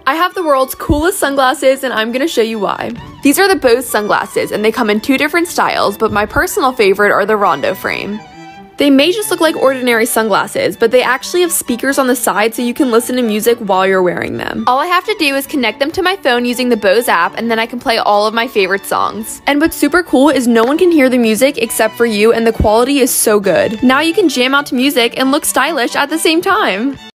I have the world's coolest sunglasses and I'm gonna show you why. These are the Bose sunglasses and they come in 2 different styles, but my personal favorite are the Rondo frame. They may just look like ordinary sunglasses, but they actually have speakers on the side so you can listen to music while you're wearing them. All I have to do is connect them to my phone using the Bose app, and then I can play all of my favorite songs. And what's super cool is no one can hear the music except for you, and the quality is so good. Now you can jam out to music and look stylish at the same time.